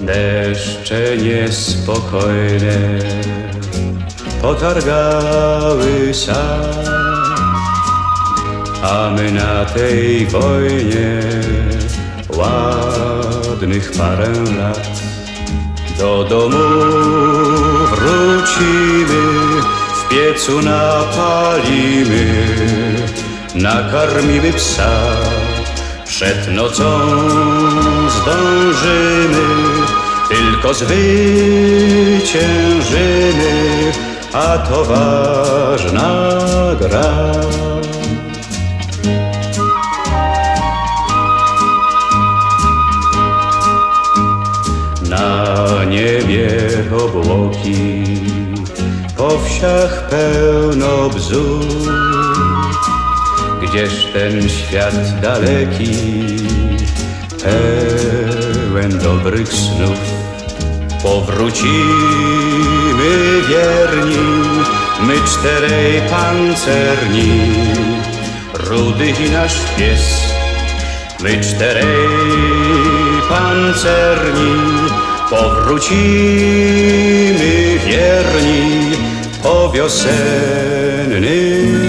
Deszcze niespokojne potargały sad, a my na tej wojnie ładnych parę lat. Do domu wrócimy, w piecu napalimy, nakarmimy psa. Przed nocą zdążymy, tylko zwyciężymy, a to ważna gra. Na niebie obłoki, po wsiach pełno bzów. Gdzież ten świat daleki, pełen dobrych snów. Powrócimy wierni, my czterej pancerni, Rudy i nasz pies. My czterej pancerni, powrócimy wierni po wiosennym